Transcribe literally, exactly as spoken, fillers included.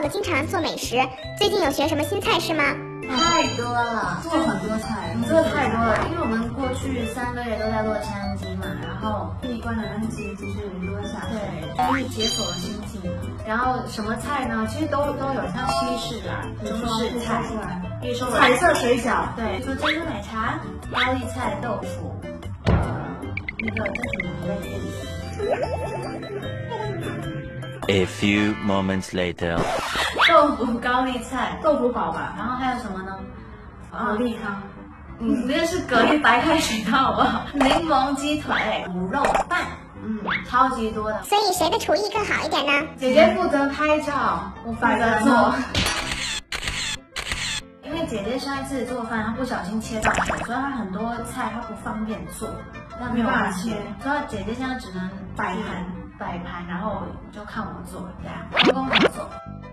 的经常做美食，最近有学什么新菜式吗？ 太多了， 做很多菜， 做太多了，因为我们过去三个月都在洛杉矶嘛，然后闭关的那几几十年都在下对，就是解锁了心境。然后什么菜呢？其实都都有，像西式啊、中式菜，比如说彩色水饺， 对，做珍珠奶茶、高丽菜豆腐，呃，那个叫什么来着？ A few moments later， 豆腐高丽菜， 豆腐煲吧， 然后还有什么呢？ 蛤蜊汤， 嗯，那个是蛤蜊白开水汤，好不好？柠檬鸡腿、卤肉饭，嗯，超级多的。 所以谁的厨艺更好一点呢？ 姐姐负责拍照，我负责做。因为姐姐上一次做饭，她不小心切到手，所以她很多菜她不方便做，那没有办法切， 所以姐姐现在只能摆盘。摆盘，然后就看我做，这样分工合作。